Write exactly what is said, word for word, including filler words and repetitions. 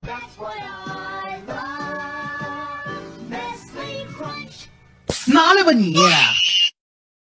That's why I love Nestle Crunch. 拿来吧你！